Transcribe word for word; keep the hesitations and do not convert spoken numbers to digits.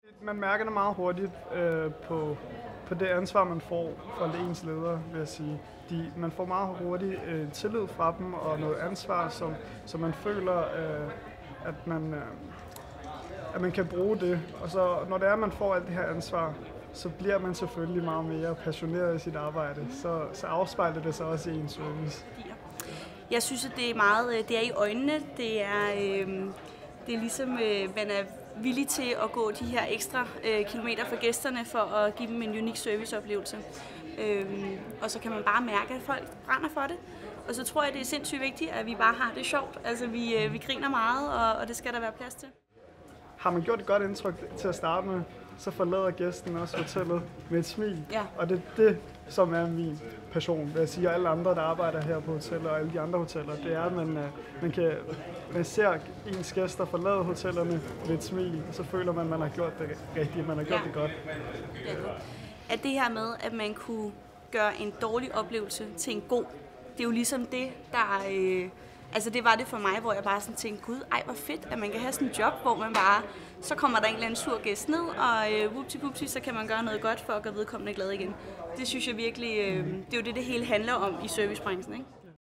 Man mærker det meget hurtigt øh, på, på det ansvar, man får fra ens ledere, vil jeg sige. De, man får meget hurtigt øh, tillid fra dem og noget ansvar, som, som man føler, øh, at, man, øh, at man kan bruge det. Og så når det er, at man får alt det her ansvar, så bliver man selvfølgelig meget mere passioneret i sit arbejde. Så, så afspejler det sig også i ens service. Jeg synes, at det er meget, det er i øjnene. Det er, øh, det er ligesom, øh, man er villig til at gå de her ekstra øh, kilometer for gæsterne for at give dem en unik serviceoplevelse. Øh, og så kan man bare mærke, at folk brænder for det. Og så tror jeg, det er sindssygt vigtigt, at vi bare har det sjovt. Altså, vi, øh, vi griner meget, og, og det skal der være plads til. Har man gjort et godt indtryk til at starte med, så forlader gæsten også hotellet med et smil. Ja. Og det er det, som er min passion, vil jeg sige. Og alle andre, der arbejder her på hoteller og alle de andre hoteller, det er, at man, man, kan, man ser ens gæster forlade hotellerne med et smil, og så føler man, at man har gjort det rigtigt, man har gjort ja. det godt. Ja. At det her med, at man kunne gøre en dårlig oplevelse til en god, det er jo ligesom det, der... Øh, altså det var det for mig, hvor jeg bare sådan tænkte, gud, ej hvor fedt, at man kan have sådan en job, hvor man bare, så kommer der en eller anden sur gæst ned, og øh, whoopty-whoopty, så kan man gøre noget godt for at gøre vedkommende glad igen. Det synes jeg virkelig, øh, det er jo det, det hele handler om i servicebranchen, ikke?